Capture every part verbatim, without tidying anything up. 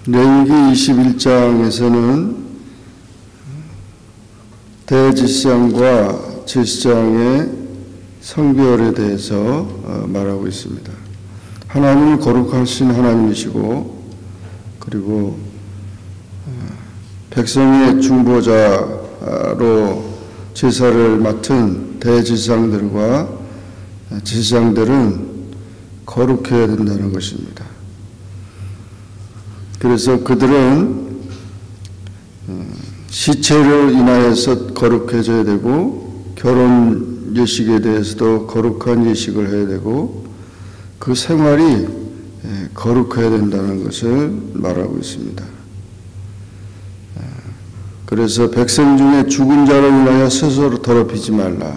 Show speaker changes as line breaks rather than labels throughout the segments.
레위기 이십일 장에서는 대제사장과 제사장의 성별에 대해서 말하고 있습니다. 하나님은 거룩하신 하나님이시고, 그리고 백성의 중보자로 제사를 맡은 대제사장들과 제사장들은 거룩해야 된다는 것입니다. 그래서 그들은 시체로 인하여서 거룩해져야 되고, 결혼 예식에 대해서도 거룩한 예식을 해야 되고, 그 생활이 거룩해야 된다는 것을 말하고 있습니다. 그래서 백성 중에 죽은 자로 인하여 스스로 더럽히지 말라.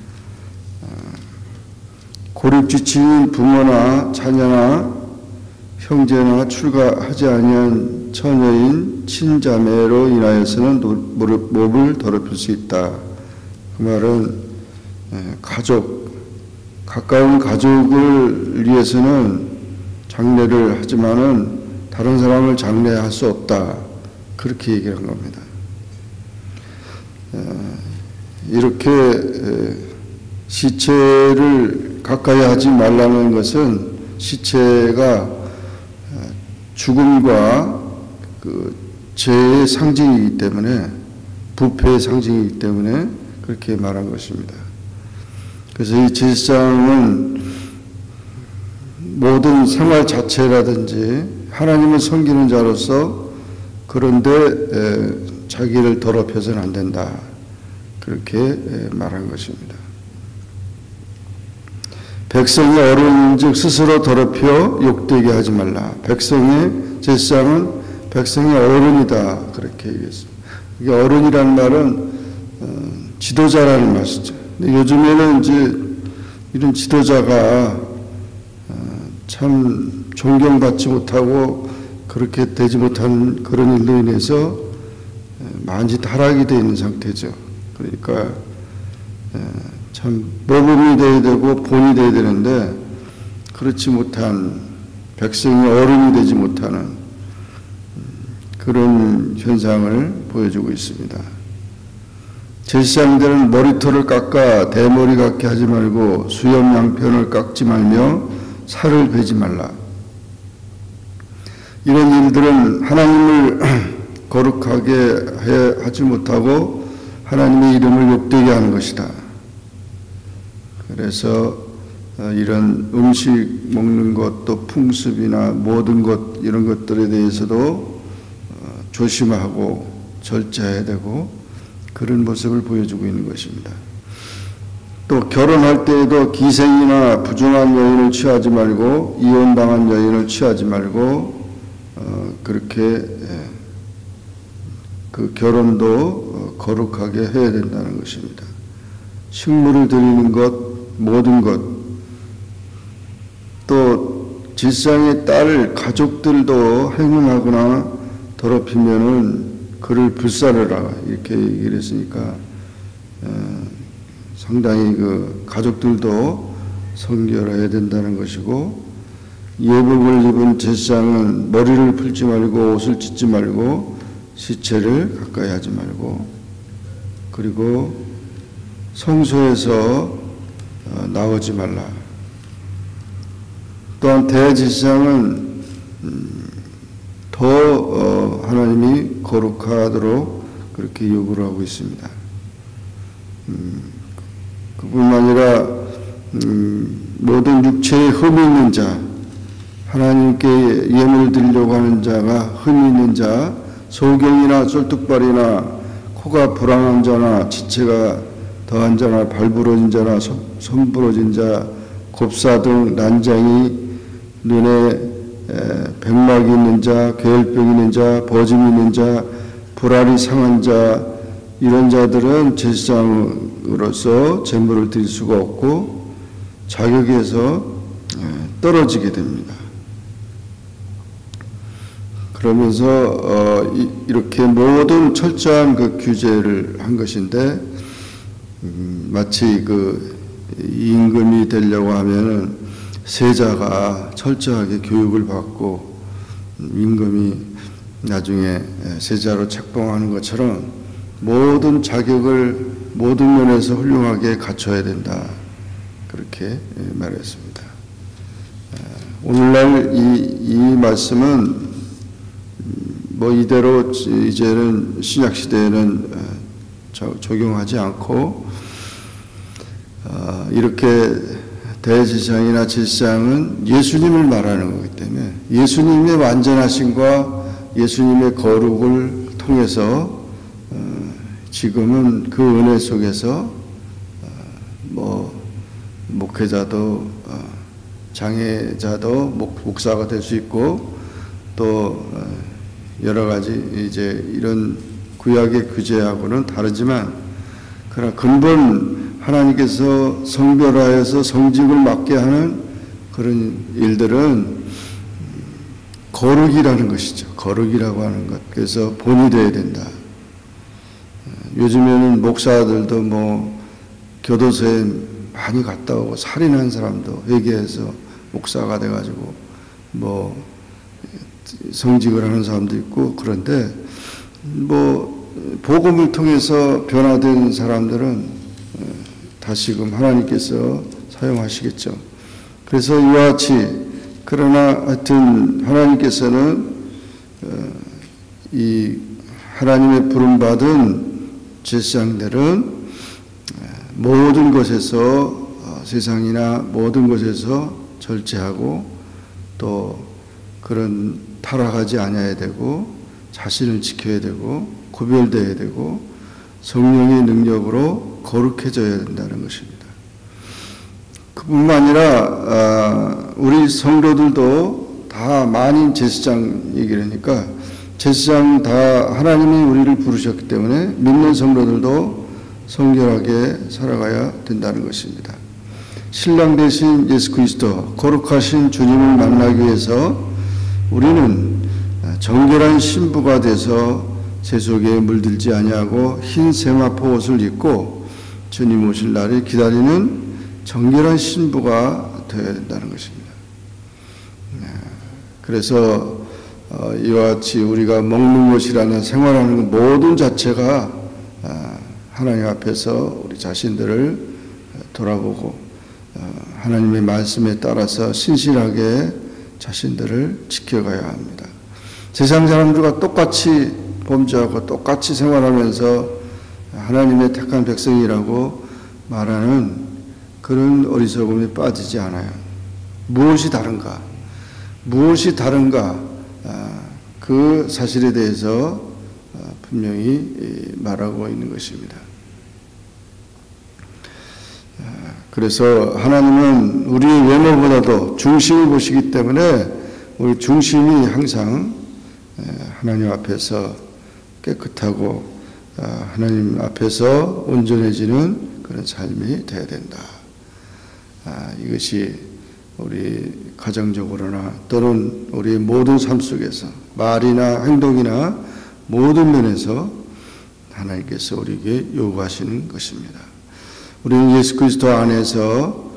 고립지층인 부모나 자녀나 형제나 출가하지 아니한 처녀인 친자매로 인하여서는 무릎, 몸을 더럽힐 수 있다. 그 말은 가족, 가까운 가족을 위해서는 장례를 하지만은 다른 사람을 장례할 수 없다. 그렇게 얘기한 겁니다. 이렇게 시체를 가까이 하지 말라는 것은 시체가 죽음과 그 죄의 상징이기 때문에, 부패의 상징이기 때문에 그렇게 말한 것입니다. 그래서 이 제사장은 모든 생활 자체라든지 하나님을 섬기는 자로서, 그런데 에, 자기를 더럽혀서는 안 된다. 그렇게 에, 말한 것입니다. 백성이 어른인즉 스스로 더럽혀 욕되게 하지 말라. 백성의 제사장은 백성의 어른이다. 그렇게 얘기했습니다. 이게 어른이라는 말은 어, 지도자라는 말이죠. 근데 요즘에는 이제 이런 지도자가 어, 참 존경받지 못하고 그렇게 되지 못한 그런 일로 인해서 많이 타락이 되어 있는 상태죠. 그러니까 에, 참 모범이 되어야 되고 본이 되어야 되는데, 그렇지 못한, 백성이 어른이 되지 못하는 그런 현상을 보여주고 있습니다. 제사장들은 머리털을 깎아 대머리 같게 하지 말고 수염 양편을 깎지 말며 살을 베지 말라. 이런 일들은 하나님을 거룩하게 해, 하지 못하고 하나님의 이름을 욕되게 하는 것이다. 그래서 이런 음식 먹는 것, 또 풍습이나 모든 것, 이런 것들에 대해서도 조심하고 절제해야 되고, 그런 모습을 보여주고 있는 것입니다. 또 결혼할 때에도 기생이나 부정한 여인을 취하지 말고, 이혼당한 여인을 취하지 말고, 어, 그렇게 그 결혼도 거룩하게 해야 된다는 것입니다. 식물을 드리는 것, 모든 것, 또 제사장의 딸 가족들도 행운하거나 더럽히면은 그를 불사르라, 이렇게 얘기를 했으니까 어, 상당히 그 가족들도 성결해야 된다는 것이고, 예복을 입은 제사장은 머리를 풀지 말고 옷을 찢지 말고 시체를 가까이 하지 말고, 그리고 성소에서 어, 나오지 말라. 또한 대제사장은 음, 더 어, 하나님이 거룩하도록 그렇게 요구를 하고 있습니다. 음, 그뿐만 아니라 음, 모든 육체에 흠이 있는 자, 하나님께 예물을 드리려고 하는 자가 흠이 있는 자, 소경이나 쫄뚝발이나 코가 불안한 자나 지체가 더한 자나 발 부러진 자나 손 부러진 자, 곱사 등 난장이, 눈에 백막이 있는 자, 괴혈병 있는 자, 버짐 있는 자, 불알이 상한 자, 이런 자들은 제사장으로서 제물을 드릴 수가 없고 자격에서 떨어지게 됩니다. 그러면서 어, 이, 이렇게 모든 철저한 그 규제를 한 것인데, 음, 마치 그 임금이 되려고 하면은 세자가 철저하게 교육을 받고 임금이 나중에 세자로 책봉하는 것처럼 모든 자격을 모든 면에서 훌륭하게 갖춰야 된다. 그렇게 말했습니다. 오늘날 이, 이 말씀은 뭐 이대로 이제는 신약 시대에는 적용하지 않고 이렇게 대제사장이나 제사장은 예수님을 말하는 거기 때문에 예수님의 완전하심과 예수님의 거룩을 통해서 지금은 그 은혜 속에서 뭐 목회자도 장애자도 목사가 될 수 있고 또 여러 가지 이제 이런 구약의 규제하고는 다르지만 그러나 근본 하나님께서 성별하여서 성직을 맡게 하는 그런 일들은 거룩이라는 것이죠. 거룩이라고 하는 것. 그래서 본이 되어야 된다. 요즘에는 목사들도 뭐 교도소에 많이 갔다 오고 살인한 사람도 회개해서 목사가 돼가지고 뭐 성직을 하는 사람도 있고 그런데 뭐 복음을 통해서 변화된 사람들은 다시금 하나님께서 사용하시겠죠. 그래서 이와 같이 그러나 하여튼 하나님께서는 이 하나님의 부름받은 제사장들은 모든 것에서 세상이나 모든 것에서 절제하고 또 그런 타락하지 않아야 되고 자신을 지켜야 되고 구별되어야 되고 성령의 능력으로 거룩해져야 된다는 것입니다. 그뿐만 아니라 우리 성도들도 다 만인 제사장 얘기라니까 제사장 다 하나님이 우리를 부르셨기 때문에 믿는 성도들도 성결하게 살아가야 된다는 것입니다. 신랑 되신 예수 그리스도 거룩하신 주님을 만나기 위해서 우리는 정결한 신부가 돼서 세속에 물들지 아니하고 흰 세마포 옷을 입고 주님 오실 날을 기다리는 정결한 신부가 되어야 된다는 것입니다. 그래서 이와 같이 우리가 먹는 것이라는 생활하는 모든 자체가 하나님 앞에서 우리 자신들을 돌아보고 하나님의 말씀에 따라서 신실하게 자신들을 지켜가야 합니다. 세상 사람들과 똑같이 범죄하고 똑같이 생활하면서 하나님의 택한 백성이라고 말하는 그런 어리석음에 빠지지 않아요. 무엇이 다른가? 무엇이 다른가? 그 사실에 대해서 분명히 말하고 있는 것입니다. 그래서 하나님은 우리의 외모보다도 중심을 보시기 때문에 우리 중심이 항상 하나님 앞에서 깨끗하고 하나님 앞에서 온전해지는 그런 삶이 되어야 된다. 이것이 우리 가정적으로나 또는 우리 모든 삶 속에서 말이나 행동이나 모든 면에서 하나님께서 우리에게 요구하시는 것입니다. 우리는 예수 그리스도 안에서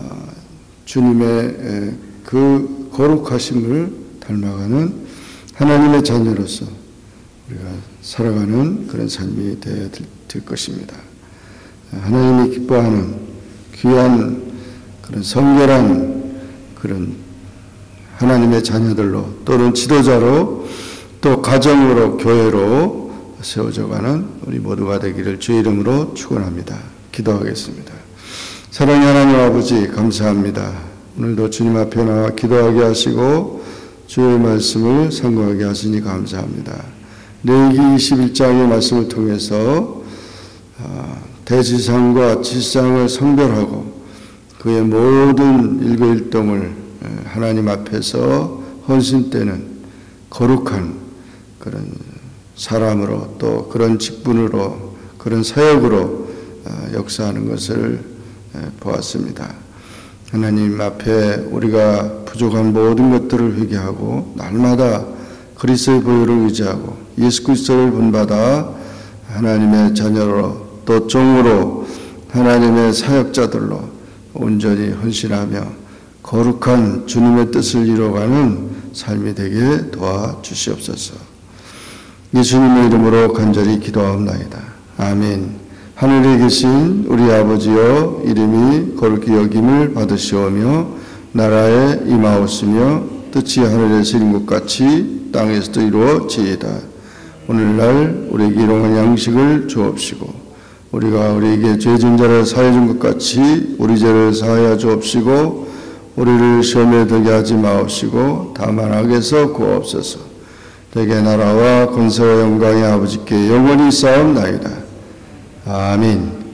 주님의 그 거룩하심을 닮아가는 하나님의 자녀로서 우리가 살아가는 그런 삶이 되어야 될 것입니다. 하나님이 기뻐하는 귀한 그런 성결한 그런 하나님의 자녀들로 또는 지도자로 또 가정으로 교회로 세워져가는 우리 모두가 되기를 주의 이름으로 축원합니다. 기도하겠습니다. 사랑의 하나님 아버지 감사합니다. 오늘도 주님 앞에 나와 기도하게 하시고 주의 말씀을 상고하게 하시니 감사합니다. 레위기 이십일 장의 말씀을 통해서 대지상과 지상을 성별하고 그의 모든 일거일동을 하나님 앞에서 헌신되는 거룩한 그런 사람으로 또 그런 직분으로 그런 사역으로 역사하는 것을 보았습니다. 하나님 앞에 우리가 부족한 모든 것들을 회개하고 날마다 그리스도의 보혈을 의지하고 예수 그리스도를 본받아 하나님의 자녀로 또 종으로 하나님의 사역자들로 온전히 헌신하며 거룩한 주님의 뜻을 이뤄가는 삶이 되게 도와주시옵소서. 예수님의 이름으로 간절히 기도하옵나이다. 아멘. 하늘에 계신 우리 아버지여, 이름이 거룩히 여김을 받으시오며 나라에 임하옵시며 뜻이 하늘에서 이룬 것 같이 땅에서도 이루어지이다. 오늘날 우리에게 일용할 양식을 주옵시고 우리가 우리에게 죄진 자를 사하여 준 것 같이 우리 죄를 사하여 주옵시고 우리를 시험에 들게 하지 마옵시고 다만 악에서 구하옵소서. 대개 나라와 권세와 영광이 아버지께 영원히 쌓옵나이다. 아멘.